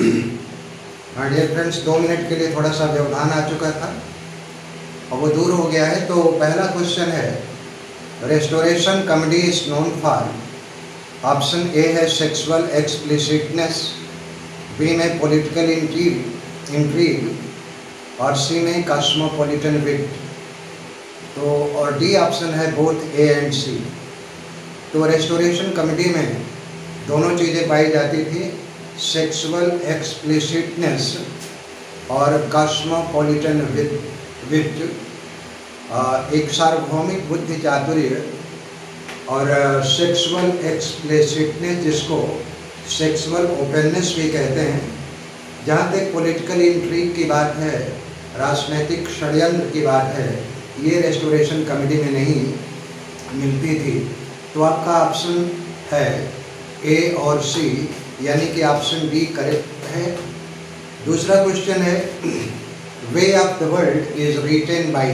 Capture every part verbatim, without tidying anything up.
हाँ dear friends, दो minute के लिए थोड़ा सा व्यवधान आ चुका था और वो दूर हो गया है। तो पहला क्वेश्चन है, restoration comedy is known for, option A है सेक्सुअल एक्सप्लिसिटनेस, बी में पॉलिटिकल इंट्रीग इंट्रीग और सी में कॉस्मोपॉलिटन विट। तो और डी ऑप्शन है बोथ ए एंड सी। तो रेस्टोरेशन कॉमेडी में दोनों चीज़ें पाई जाती थी, सेक्सुअल एक्सप्लिसिटनेस और कॉस्मोपॉलिटन विट, एक सार्वभौमिक बुद्धि चातुर्य और सेक्सुअल एक्सप्लिसिटनेस जिसको सेक्सुअल ओपननेस भी कहते हैं। जहाँ तक पॉलिटिकल इंट्रीग की बात है, राजनीतिक षड्यंत्र की बात है, ये रेस्टोरेशन कॉमेडी में नहीं मिलती थी। तो आपका ऑप्शन है ए और सी, यानी कि ऑप्शन बी करेक्ट है। दूसरा क्वेश्चन है, way of the world is written by,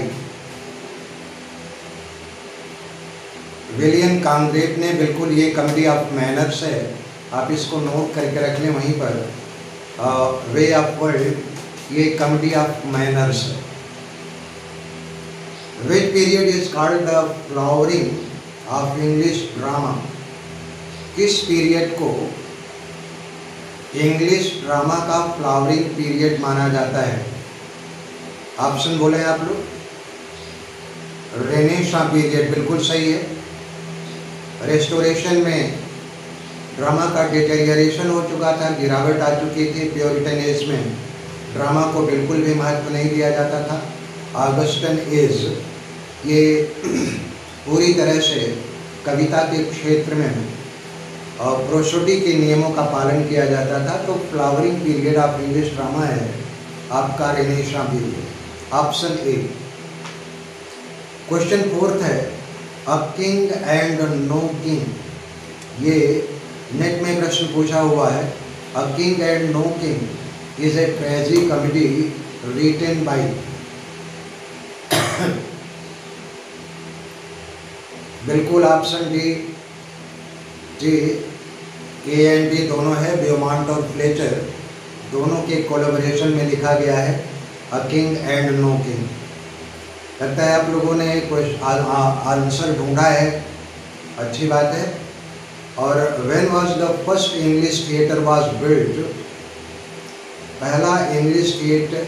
William Congreve ने, बिल्कुल ये कॉमेडी ऑफ मैनर्स है, आप इसको नोट करके रख लें वहीं पर। वे ऑफ वर्ल्ड ये कॉमेडी ऑफ मैनर्स है। Which period is called the flowering of English drama, किस पीरियड को इंग्लिश ड्रामा का फ्लावरिंग पीरियड माना जाता है? ऑप्शन बोले आप लोग, रेनेसां पीरियड बिल्कुल सही है। रेस्टोरेशन में ड्रामा का डिटेरियरेशन हो चुका था, गिरावट आ चुकी थी। प्योरिटन एज में ड्रामा को बिल्कुल भी महत्व नहीं दिया जाता था। ऑगस्टन एज ये पूरी तरह से कविता के क्षेत्र में और प्रोसोडी के नियमों का पालन किया जाता था। तो flowering period of English drama है आपका renaissance period, option A. Question fourth है, a king and no king, ये नेट में प्रश्न पूछा हुआ है। A king and no king is a tragic comedy written by, बिल्कुल ऑप्शन डी जी, ए एंड डी दोनों है, ब्यूमॉन्ट और फ्लेचर दोनों के कोलैबोरेशन में लिखा गया है a king and no king. लगता है आप लोगों ने आंसर ढूंढा है, अच्छी बात है। और when was the first English theatre was built, पहला इंग्लिश थिएटर,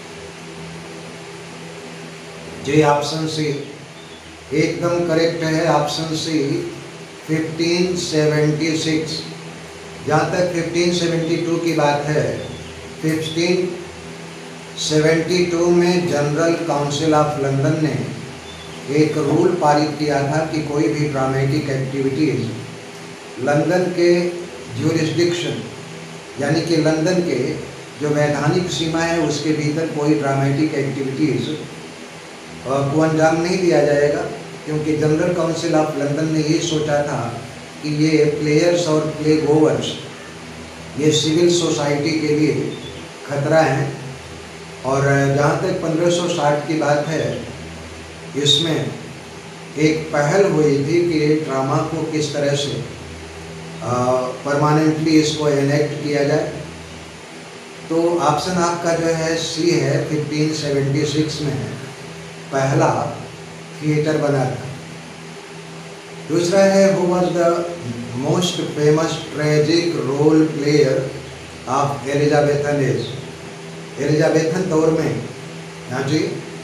जी ऑप्शन सी एकदम करेक्ट है, option C fifteen seventy six. जहाँ तक फिफ्टीन सेवेंटी टू की बात है, फिफ्टीन सेवेंटी टू में जनरल काउंसिल ऑफ लंदन ने एक रूल पारित किया था कि कोई भी ड्रामेटिक एक्टिविटीज़ लंदन के ज्यूरिस्डिक्शन, यानी कि लंदन के जो वैधानिक सीमा है उसके भीतर कोई ड्रामेटिक एक्टिविटीज़ को अंजाम नहीं दिया जाएगा, क्योंकि जनरल काउंसिल ऑफ लंदन ने ये सोचा था कि ये प्लेयर्स और प्ले गोवर्स ये सिविल सोसाइटी के लिए खतरा है। और जहाँ तक पंद्रह सौ साठ की बात है, इसमें एक पहल हुई थी कि ड्रामा को किस तरह से परमानेंटली इसको एनेक्ट किया जाए। तो ऑप्शन आपका जो है सी है, फिफ्टीन सेवेंटी सिक्स में पहला थिएटर बना था। दूसरा है, who was the most famous tragic role player of Elizabethan age, Elizabethan दौर में? हाँ जी,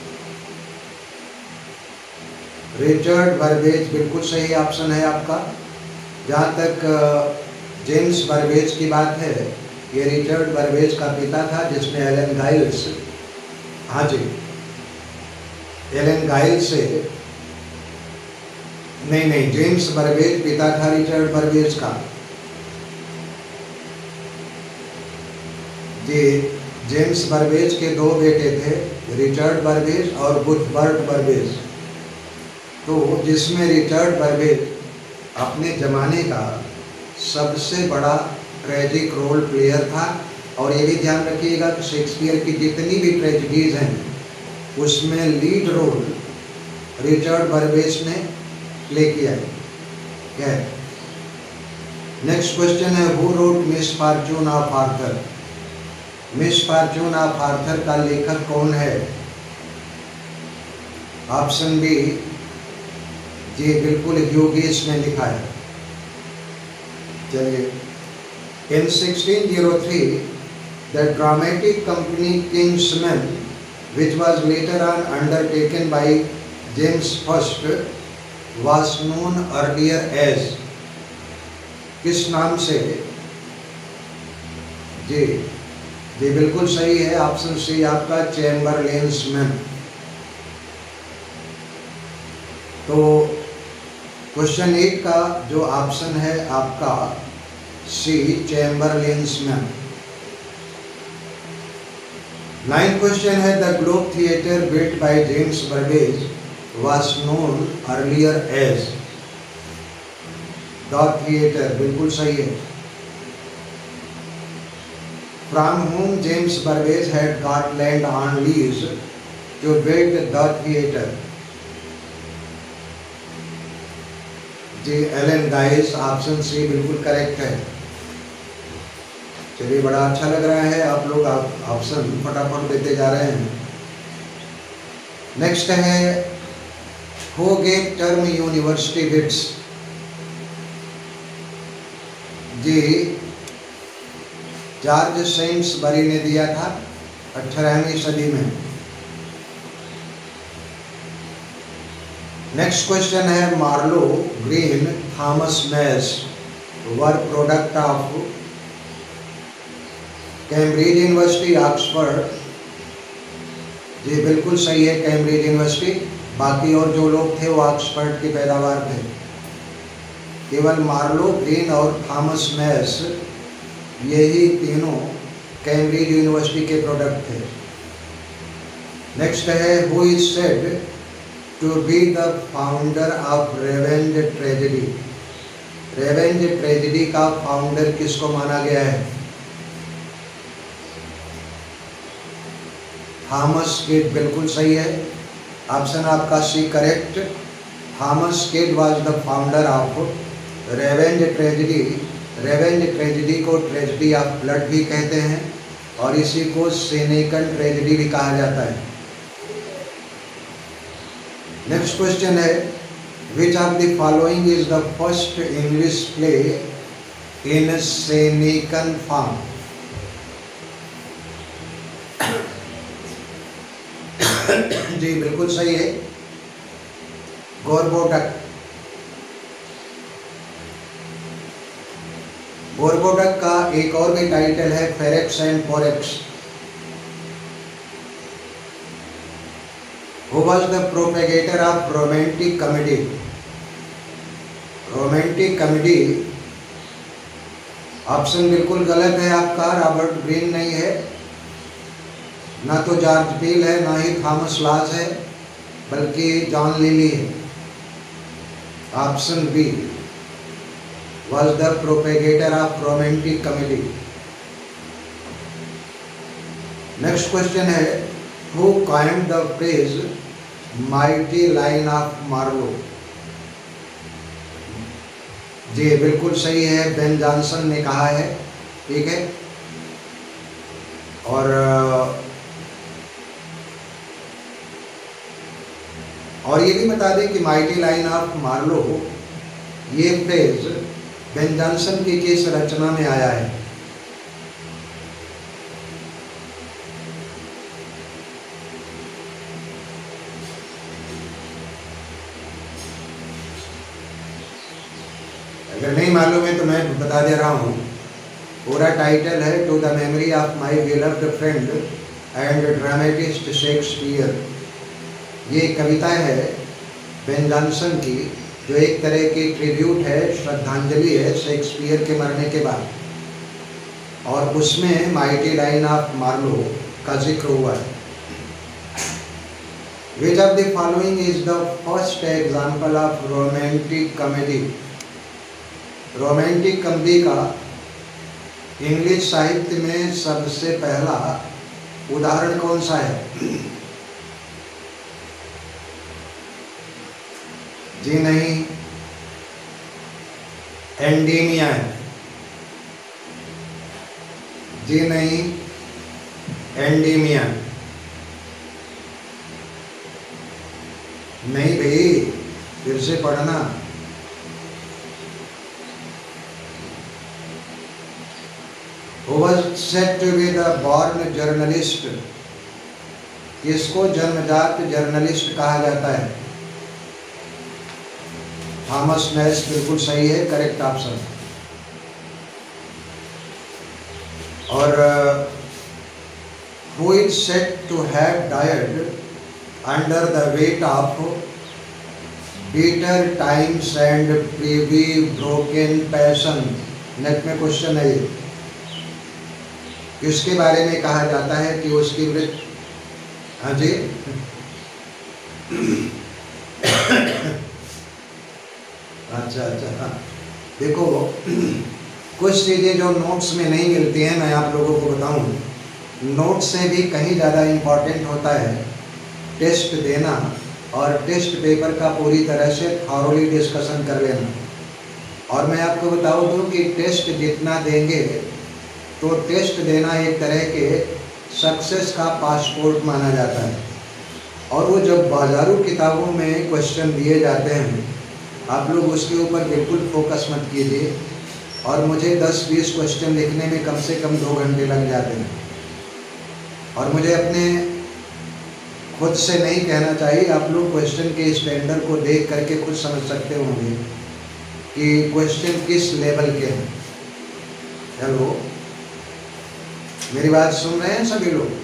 रिचर्ड बर्बेज बिल्कुल सही ऑप्शन है आपका। जहाँ तक जेम्स बर्बेज की बात है, ये रिचर्ड बर्बेज का पिता था जिसने एलन गाइल्स, हाँ जी, एलन गाइल्स से, नहीं नहीं जेम्स बर्बेज पिता था रिचर्ड बर्बेज का। जी, जेम्स बर्बेज के दो बेटे थे, रिचर्ड बर्बेज और गुथबर्ट बर्बेज। तो जिसमें रिचर्ड बर्बेज अपने ज़माने का सबसे बड़ा ट्रेजिक रोल प्लेयर था। और ये भी ध्यान रखिएगा कि शेक्सपियर की जितनी भी ट्रेजिडीज़ हैं उसमें लीड रोल रिचर्ड बर्बेज ने प्ले किया है। नेक्स्ट क्वेश्चन है, who wrote misfortune of Arthur, misfortune of Arthur का लेखक कौन है? ऑप्शन बी, जी बिल्कुल ह्यूगिस ने लिखा है। चलिए, in sixteen O three the dramatic company King's Men which was later on undertaken by James First was known earlier as, किस नाम से? जी जी बिल्कुल सही है, ऑप्शन सी आपका चैम्बरलेन्समैन। तो क्वेश्चन एट का जो ऑप्शन है आपका सी, चैम्बरलेन्समैन। नाइन्थ क्वेश्चन है, the Globe theatre built by James Burbage was known earlier as, the theatre बिल्कुल सही है। From whom James Burbage had got land on lease to build the theatre? जी एलन guys, option C बिल्कुल correct है। चलिए, बड़ा अच्छा लग रहा है, आप लोग ऑप्शन फटाफट देते जा रहे हैं। नेक्स्ट है, who gave term university wits? जी जॉर्ज सेम्सबरी ने दिया था अठारहवीं सदी में। नेक्स्ट क्वेश्चन है, Marlowe, Greene, Thomas Nashe were product of Cambridge University, Oxford. जी बिल्कुल सही है, कैम्ब्रिज यूनिवर्सिटी। बाकी और जो लोग थे वो ऑक्सफोर्ड की पैदावार थे। केवल मार्लो, ग्रीन और थॉमस मैस, यही तीनों कैम्ब्रिज यूनिवर्सिटी के प्रोडक्ट थे। नेक्स्ट है, who is said to be the founder of revenge tragedy? Revenge tragedy का फाउंडर किसको माना गया है? थॉमस किड बिल्कुल सही है, ऑप्शन आपका C correct. Thomas Kyd was the founder of revenge tragedy. Revenge tragedy को ट्रेजेडी ऑफ ब्लड भी कहते हैं और इसी को सेनेकन ट्रेजेडी भी कहा जाता है। नेक्स्ट क्वेश्चन है, which of the following is the first English play in Senecan form? जी बिल्कुल सही है, गोरबोटक। गोरबोटक का एक और भी टाइटल है Ferrex and Porrex. Who was the propagator of romantic comedy? Romantic comedy, option बिल्कुल गलत है आपका, रॉबर्ट ग्रीन नहीं है, ना तो जॉर्ज पील है, ना ही थॉमस लॉज है, बल्कि जॉन लिली है। Option B was the propagator of romantic comedy. Next question है, who coined the phrase mighty line of Marlowe? जी बिल्कुल सही है, बेन जॉनसन ने कहा है, ठीक है। और और ये भी बता दें कि माइटी लाइन ऑफ मार्लो ये फ्रेज बेन जॉनसन की किस रचना में आया है? अगर नहीं मालूम है तो मैं बता दे रहा हूँ। पूरा टाइटल है to the memory of my beloved friend and dramatist Shakespeare. ये कविता है बेन जॉनसन की, जो एक तरह की ट्रिब्यूट है, श्रद्धांजलि है शेक्सपियर के मरने के बाद, और उसमें माइटी लाइन ऑफ मार्लो का जिक्र हुआ है। Which of the following is the first example of romantic comedy? Romantic comedy का इंग्लिश साहित्य में सबसे पहला उदाहरण कौन सा है? जी नहीं, एंडीमिया है। जी नहीं, एंडीमियन। नहीं भाई, फिर से पढ़ना। Who was said to be the born journalist? किसको जन्मजात जर्नलिस्ट कहा जाता है? थॉमस नेस बिल्कुल सही है, करेक्ट ऑप्शन। और who is said to have died under the weight of bitter times and privy broken passion? NET में क्वेश्चन है ये। किसके बारे में कहा जाता है कि उसकी मृत्यु, हाँ जी, अच्छा अच्छा हाँ, देखो कुछ चीज़ें जो नोट्स में नहीं मिलती हैं, मैं आप लोगों को बताऊं, नोट्स से भी कहीं ज़्यादा इम्पॉर्टेंट होता है टेस्ट देना और टेस्ट पेपर का पूरी तरह से थॉरोली डिस्कशन कर लेना। और मैं आपको बताऊं दूँ कि टेस्ट जितना देंगे तो टेस्ट देना एक तरह के सक्सेस का पासपोर्ट माना जाता है। और वो जब बाजारू किताबों में क्वेश्चन दिए जाते हैं, आप लोग उसके ऊपर बिल्कुल फोकस मत कीजिए। और मुझे दस बीस क्वेश्चन लिखने में कम से कम दो घंटे लग जाते हैं। और मुझे अपने खुद से नहीं कहना चाहिए, आप लोग क्वेश्चन के स्टैंडर्ड को देख करके खुद समझ सकते होंगे कि क्वेश्चन किस लेवल के हैं। हेलो, मेरी बात सुन रहे हैं सभी लोग?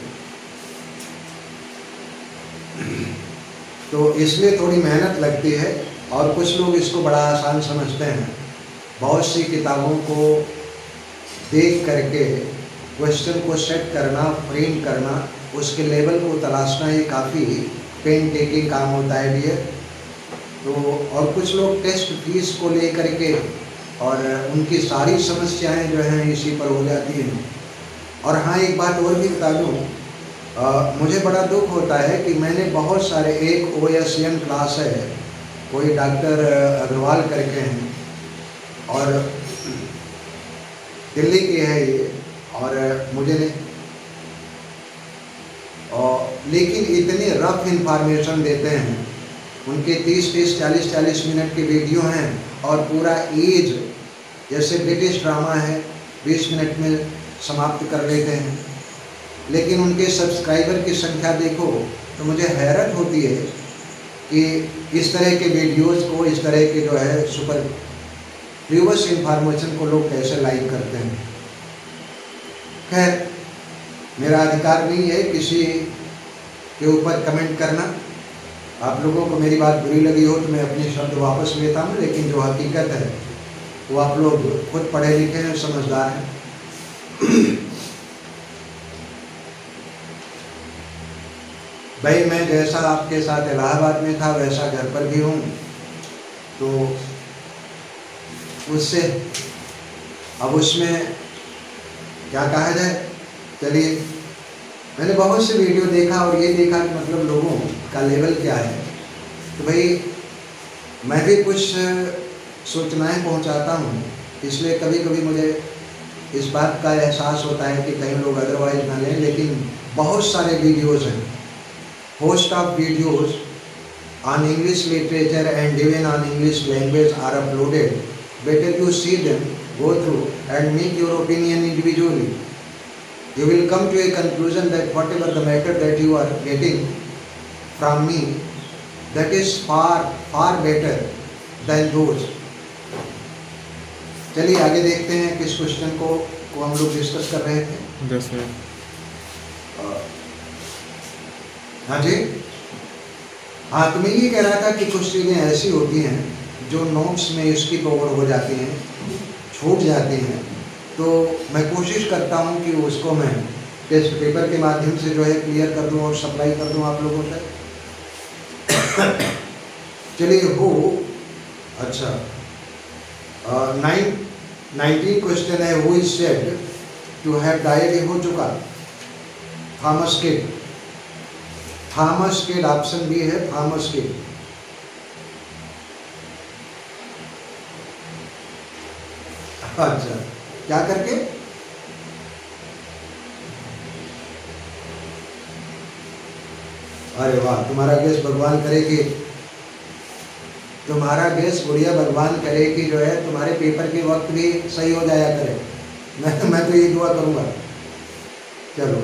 तो इसलिए थोड़ी मेहनत लगती है और कुछ लोग इसको बड़ा आसान समझते हैं। बहुत सी किताबों को देख करके क्वेश्चन को सेट करना, फ्रेम करना, उसके लेवल को तलाशना, ये काफ़ी पेन टेकिंग काम होता है डियर। तो और कुछ लोग टेस्ट फीस को ले करके और उनकी सारी समस्याएं जो हैं इसी पर हो जाती हैं। और हाँ, एक बात और भी बता दूँ, मुझे बड़ा दुख होता है कि मैंने बहुत सारे, एक ओ एस एन क्लास है, कोई डॉक्टर अग्रवाल करके हैं और दिल्ली की है ये, और मुझे नहीं, और लेकिन इतनी रफ इंफॉर्मेशन देते हैं। उनके तीस तीस चालीस चालीस मिनट के वीडियो हैं और पूरा एज, जैसे ब्रिटिश ड्रामा है, बीस मिनट में समाप्त कर लेते हैं। लेकिन उनके सब्सक्राइबर की संख्या देखो तो मुझे हैरत होती है कि इस तरह के वीडियोस को, इस तरह के जो है सुपर फ्लूअस इंफॉर्मेशन को लोग कैसे लाइक करते हैं। खैर, मेरा अधिकार नहीं है किसी के ऊपर कमेंट करना। आप लोगों को मेरी बात बुरी लगी हो तो मैं अपने शब्द वापस लेता हूँ, लेकिन जो हकीकत है वो आप लोग खुद पढ़े लिखे हैं, समझदार हैं। भाई, मैं जैसा आपके साथ इलाहाबाद में था वैसा घर पर भी हूँ, तो उससे अब उसमें क्या कहा जाए। चलिए, मैंने बहुत से वीडियो देखा और ये देखा कि मतलब लोगों का लेवल क्या है। तो भाई, मैं भी कुछ सूचनाएं पहुंचाता हूं, इसलिए कभी कभी मुझे इस बात का एहसास होता है कि कहीं लोग अदरवाइज ना लें। लेकिन बहुत सारे वीडियोस हैं, host of videos on English literature and even on English language are uploaded. Better you see them, go through and make your opinion individually. You will come to a conclusion that whatever the matter that you are getting from me, that is far far better than those. चलिए आगे देखते हैं किस question को को हम लोग discuss कर रहे थे। दस मिनट। हाँ जी, हाँ, तो मैं ये कह रहा था कि कुछ चीज़ें ऐसी होती हैं जो नोट्स में स्किप ओवर हो जाती हैं, छूट जाती हैं। तो मैं कोशिश करता हूँ कि उसको मैं टेस्ट पेपर के माध्यम से जो है क्लियर कर दूँ और सप्लाई कर दूँ आप लोगों तक। चलिए, हो अच्छा, नाइन नाइनटीन क्वेश्चन है, who is said to have died, ये हो चुका, Thomas Kyd. Thomas Kyd option B है, थॉमस किड। अच्छा, क्या करके? अरे वाह, तुम्हारा गेस भगवान करे कि तुम्हारा गेस गुड़िया भगवान करे कि जो है तुम्हारे पेपर के वक्त भी सही हो जाया करे। मैं मैं तो ये दुआ करूँगा। चलो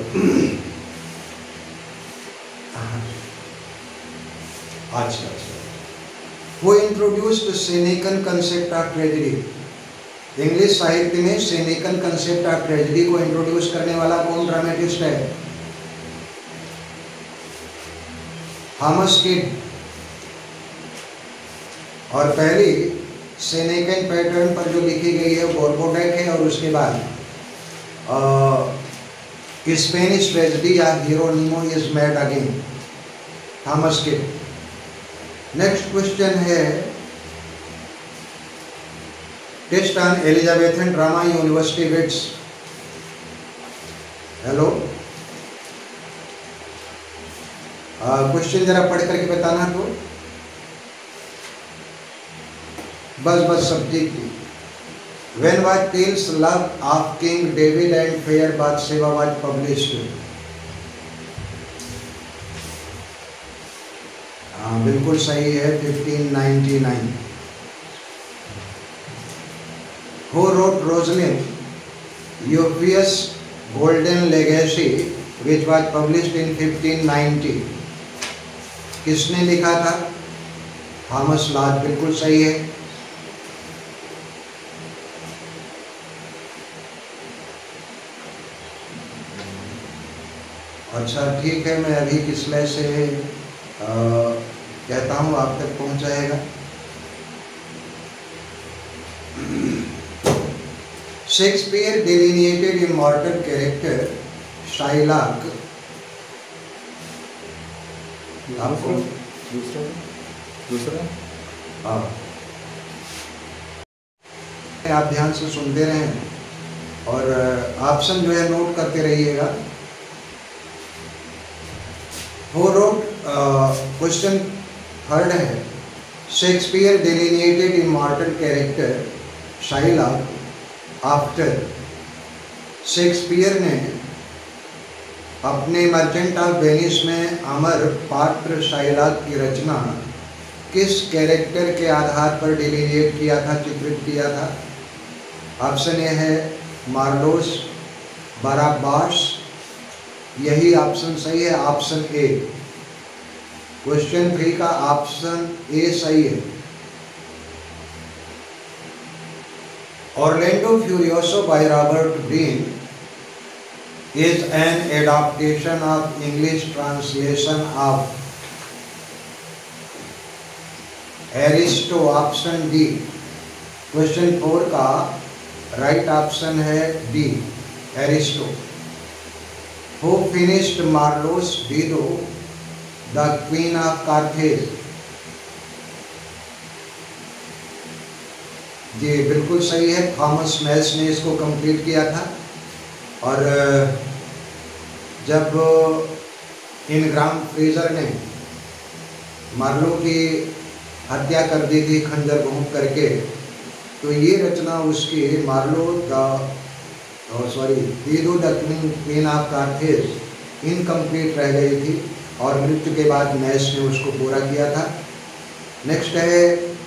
अच्छा अच्छा, वो introduced Senecan concept of tragedy. English साहित्य में सेनेकन कंसेप्ट ऑफ ट्रेजेडी को इंट्रोड्यूस करने वाला कौन ड्रामेटिस्ट है? Thomas Kyd. और पहली सेनेकन पैटर्न पर जो लिखी गई है वो बोर्बोडेक है, और उसके बाद स्पेनिश ट्रेजेडी या Hieronimo is mad again, Thomas Kyd. Next question है, test on Elizabethan drama university wits. Hello, question जरा पढ़ करके बताना। तो बस बस सब्जेक्ट की। When was Tales Love of King David and Fair Bathsheba was published? हाँ बिल्कुल सही है, fifteen ninety nine. Who wrote Rosalind, Euphonious Golden Legacy, which was published in fifteen ninety? किसने लिखा था? थॉमस लॉज, बिल्कुल सही है। अच्छा ठीक है, मैं अभी किसले से आ, कहता हूँ आप तक पहुँच जाएगा। Shakespeare delineated immortal character Shylock. आपको दूसरा दूसरा हाँ, आप ध्यान से सुनते रहें और ऑप्शन जो है नोट करते रहिएगा। Who wrote क्वेश्चन थर्ड है, Shakespeare delineated immortal character Shylock after. शेक्सपियर ने अपने मर्चेंट ऑफ वेनिस में अमर पात्र शाइलॉक की रचना किस कैरेक्टर के आधार पर डिलिनिएट किया था, चित्रित किया था? ऑप्शन ए है मार्लोस बराब्बास, यही ऑप्शन सही है, ऑप्शन ए। क्वेश्चन थ्री का ऑप्शन ए सही है। Orlando Furioso by Robert Greene is an adaptation of English translation of Ariosto, option D. Question four का राइट ऑप्शन है D, Ariosto. Who finished Marlowe's Dido, the Queen of Carthage? जी बिल्कुल सही है, Thomas mess ने इसको complete किया था। और जब इनग्राम फ्रेजर ने मार्लो की हत्या कर दी थी खंजर घोंप करके, तो ये रचना उसकी Marlowe the sorry Dido the queen of Carthage incomplete रह गई थी, और मृत्यु के बाद मैस ने उसको पूरा किया था। नेक्स्ट है,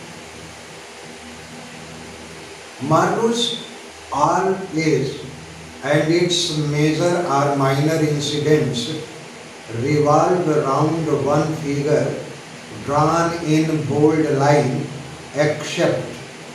Marlowe's all plays and its major or minor incidents revolve around one figure drawn in bold line except।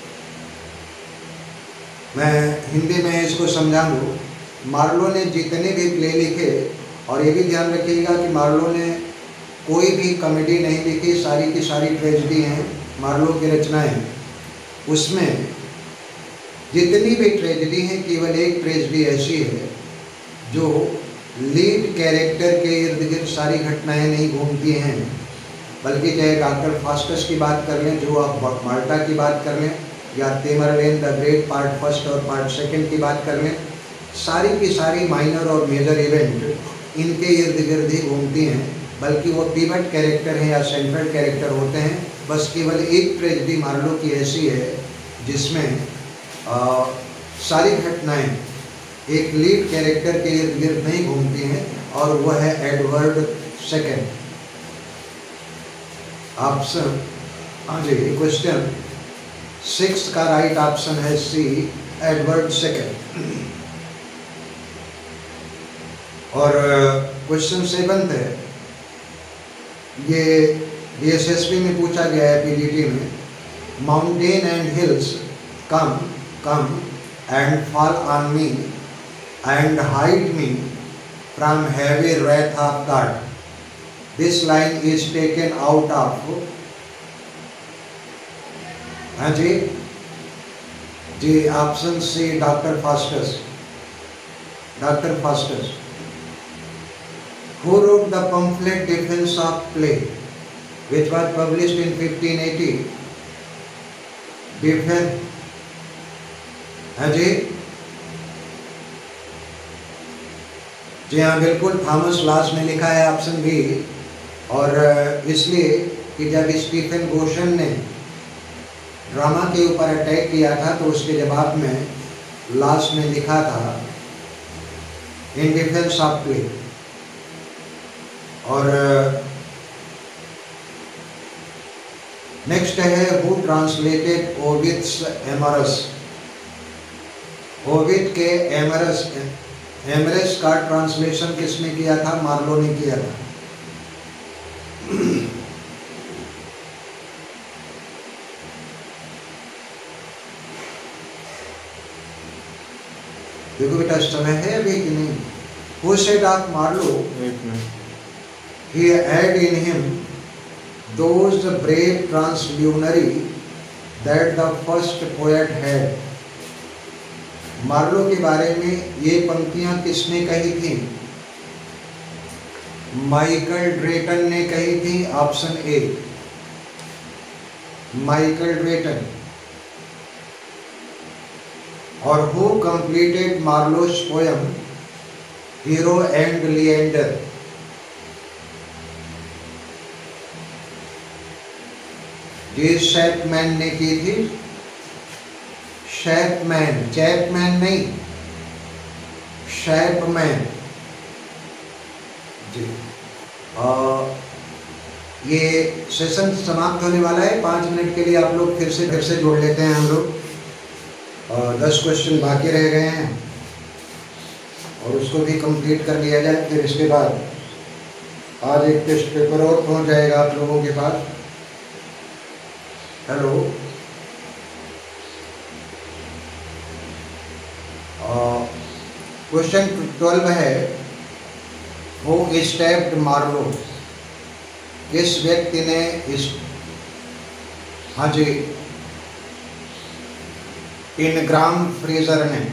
मैं हिंदी में इसको समझा दूँ, मार्लो ने जितने भी प्ले लिखे, और ये भी ध्यान रखिएगा कि मार्लो ने कोई भी कॉमेडी नहीं लिखी, सारी की सारी ट्रेजेडी हैं मार्लो की रचनाएं। उसमें जितनी भी ट्रेजेडी हैं, केवल एक ट्रेजेडी ऐसी है जो लीड कैरेक्टर के इर्द गिर्द सारी घटनाएं नहीं घूमती हैं, बल्कि चाहे डॉक्टर फास्टस की बात कर लें, जो आप माल्टा की बात कर लें, या Tamburlaine the great part first और पार्ट सेकंड की बात कर लें, सारी की सारी माइनर और मेजर इवेंट इनके इर्द गिर्द ही घूमती हैं, बल्कि वो पिवट कैरेक्टर हैं या सेंट्रल कैरेक्टर होते हैं। बस केवल एक ट्रेजेडी मार्लो की ऐसी है जिसमें आ, सारी घटनाएं एक लीड कैरेक्टर के इर्द गिर्द नहीं घूमती हैं, और वह है एडवर्ड सेकेंड। ऑप्शन, हाँ जी, क्वेश्चन सिक्स का राइट ऑप्शन है सी, एडवर्ड सेकेंड। और क्वेश्चन सेवंथ है, ये डीएसएसबी में पूछा गया है, पीजीटी में। Mountain and hills come come and fall on me and hide me from heavy wrath of God. This line is taken out of, हाँ जी जी option C, doctor Faustus, doctor Faustus. Who wrote the pamphlet Defense of Play, which was published in fifteen eighty? Defense, हाँ जी जी हाँ बिल्कुल, Thomas loss ने लिखा है, ऑप्शन बी। और इसलिए कि जब स्टीफन गोशन ने ड्रामा के ऊपर अटैक किया था तो उसके जवाब में लॉस ने लिखा था इन डिफेंस ऑफ प्ले। और नेक्स्ट है, who translated Ovid's Amores. Ovid के एमरस एमरस का ट्रांसलेशन किसने किया था? मार्लो ने किया था। देखो बेटा समय है अभी कि नहीं? Who said of Marlowe? He had in him those brave translunary that the first poet had. Marlowe के बारे में ये पंक्तियां किसने कही थी? माइकल ड्रेटन ने कही थी, ऑप्शन ए, माइकल ड्रेटन। और who completed Marlowe's poem Hero and Leander? जी शैपमैन ने की थी, शैपमैन, चैपमैन नहीं, शैपमैन जी। और ये सेशन समाप्त होने वाला है, पाँच मिनट के लिए आप लोग फिर से फिर से जोड़ लेते हैं हम लोग। और दस क्वेश्चन बाकी रह गए हैं और उसको भी कंप्लीट कर लिया जाए, फिर इसके बाद आज एक टेस्ट पेपर और पहुंच जाएगा आप लोगों के पास। हेलो, क्वेश्चन ट्वेल्व है, हु स्टैब्ड मार्लो? किस व्यक्ति ने इस, हाँ जी, इनग्राम फ्रेजर ने।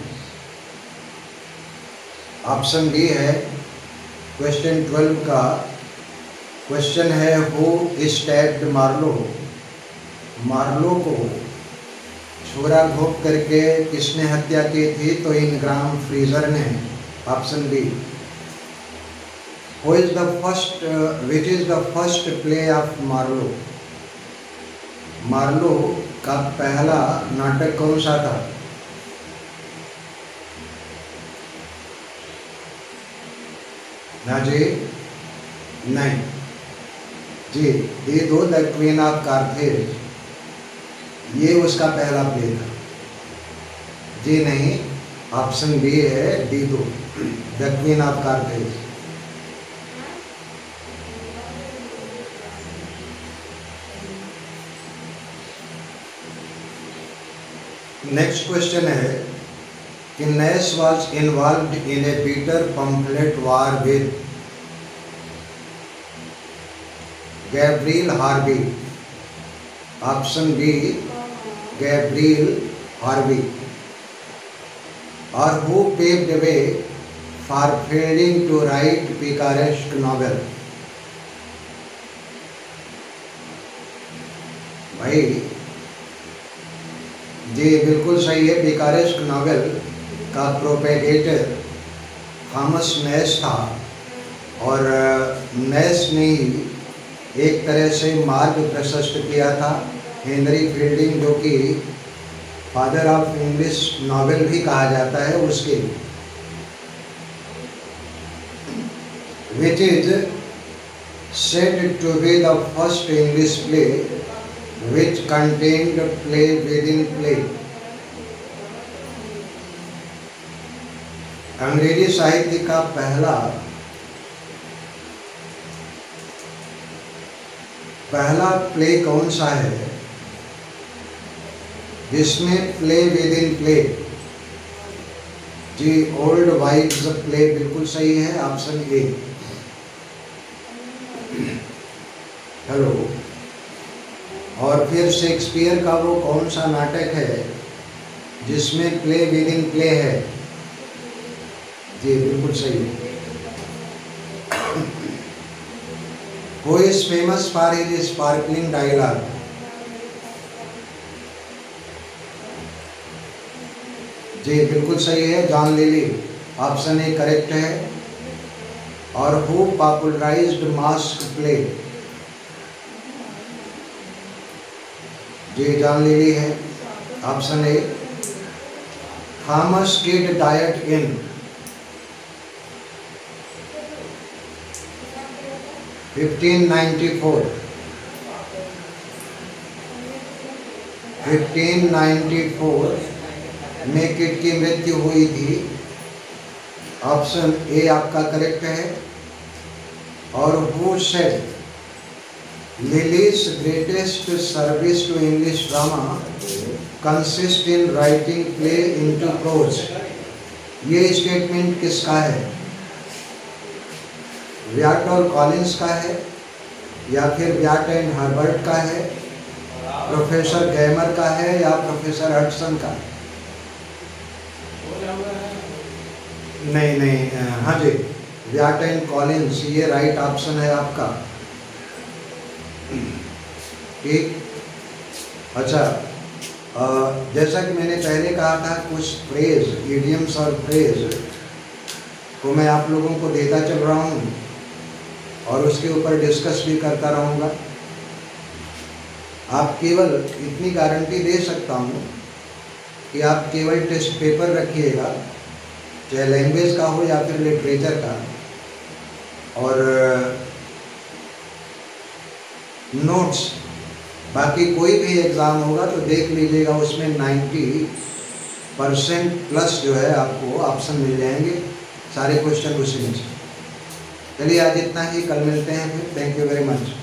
ऑप्शन बी है क्वेश्चन ट्वेल्व का। क्वेश्चन है, हु स्टैब्ड मार्लो? मार्लो को छुरा घोंप करके किसने हत्या की थी? तो इनग्राम फ्रेजर ने, option B. Who is the first, which is the first play of Marlowe? Marlowe का पहला नाटक कौन सा था? ना जी, नहीं जी, दी दो द क्वीन ऑफ कार्थेज, ये उसका पहला प्ले था जी। नहीं, ऑप्शन बी है, Dido the queen of Carthage. Next question है कि Nashe was involved in a bitter pamphlet war with Gabriel Harvey. Option B, Gabriel Harvey. और who paved way for Fielding to write picaresque novel? भाई जी बिल्कुल सही है, picaresque novel का propagator Thomas Nashe था। और नैश ने एक तरह से मार्ग प्रशस्त किया था हेनरी फील्डिंग, जो कि फादर ऑफ इंग्लिश नॉवेल भी कहा जाता है, उसके which is said to be the first English play which contained play within play. अंग्रेजी साहित्य का पहला पहला प्ले कौन सा है जिसमें प्ले विद इन प्ले? जी, ओल्ड वाइव्स प्ले बिल्कुल सही है, ऑप्शन ए। हेलो। और फिर शेक्सपियर का वो कौन सा नाटक है जिसमें प्ले विद इन प्ले है? जी, बिल्कुल सही है। Who is famous for his sparkling dialogue? जी, बिल्कुल सही है, John Lyly, option A correct है। और हु पॉपुलराइज्ड मास्क प्ले? जी, जॉन लिली है, option A. Thomas Kyd died in? Fifteen ninety four. Fifteen ninety four में किड की मृत्यु हुई थी, ऑप्शन ए आपका करेक्ट है। और who said Lyly's greatest service to English drama consist in writing play into prose? ये स्टेटमेंट किसका है? व्याट और कॉलिंस का है, या फिर व्याट एंड हर्बर्ट का है, प्रोफेसर गैमर का है, या प्रोफेसर हडसन का? नहीं नहीं, हाँ जी, व्याट एंड कॉलिंस, ये राइट ऑप्शन है आपका। ठीक। अच्छा, जैसा कि मैंने पहले कहा था, कुछ फ्रेज, इडियम्स और फ्रेज को मैं आप लोगों को देता चल रहा हूँ और उसके ऊपर डिस्कस भी करता रहूँगा। आप केवल इतनी गारंटी दे सकता हूँ कि आप केवल टेस्ट पेपर रखिएगा, चाहे लैंग्वेज का हो या फिर लिटरेचर का, और नोट्स, बाकी कोई भी एग्ज़ाम होगा तो देख लीजिएगा, उसमें नाइन्टी परसेंट प्लस जो है आपको ऑप्शन मिल जाएंगे, सारे क्वेश्चन उसी में से। चलिए, आज इतना ही, कल मिलते हैं फिर। Thank you very much.